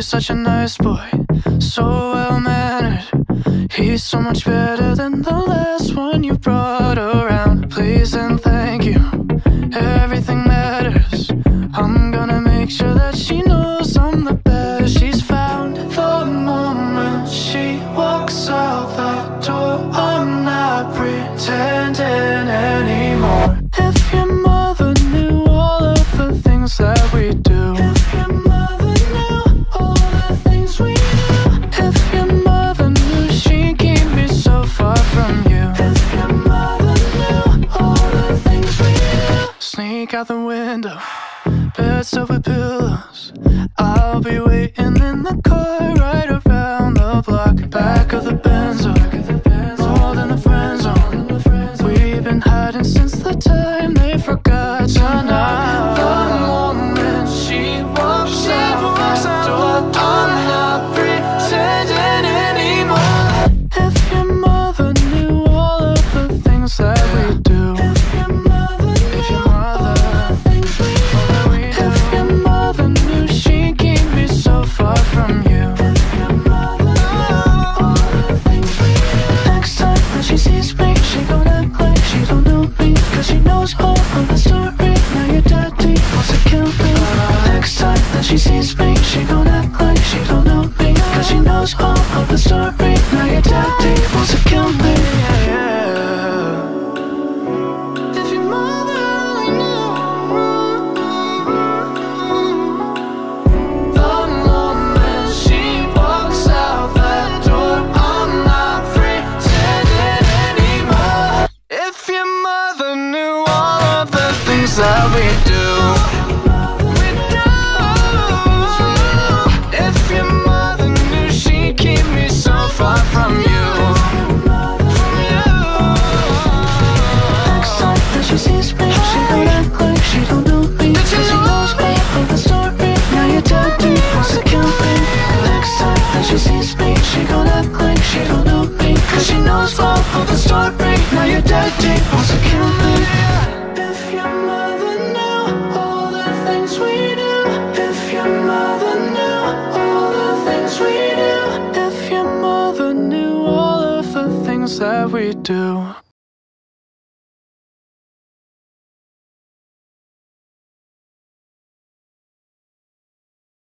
such a nice boy, so well-mannered. He's so much better than the last one you brought around. Please and thank you, everything matters. I'm gonna make sure that she knows I'm the best. She's found the moment she walks out that door. I'm not pretending anymore. If your mother knew all of the things that we do. If your mother knew all the things we do. If your mother knew she'd keep me so far from you. If your mother knew all the things we do. Sneak out the window, bed stuffed with pillows. I'll be waiting in the car right around the block. Back of the benzo, more than a friend zone. We've been hiding since the time they forgot to knock. The moment she walks out that door, I'm not pretending anymore. If your mother knew all of the things that we do. If your mother knew all the things we do. If your mother knew she'd keep me so far from you. If your mother knew all the things we do. Next time that she sees me, she gon' act like she don't know me, 'cause she knows all of the story. Now your daddy wants to kill me. Next time that she sees me, she gon' act like she don't know me, 'cause she knows all of the story. Now your daddy wants to kill me. If your mother only knew. The moment she walks out that door, I'm not pretending anymore. If your mother knew all of the things that we do. If your mother knew she'd keep me so far from you. Next time that she sees me, she gon' act like she don't know me, 'cause she knows all of the story. Now your daddy wants to kill me. Next time that she sees me, she gon' act like she don't know me, 'cause she knows all of the story. Now your daddy wants to kill me. If your mother knew all the things we do. If your mother knew all the things we do. If your mother knew all of the things that we do.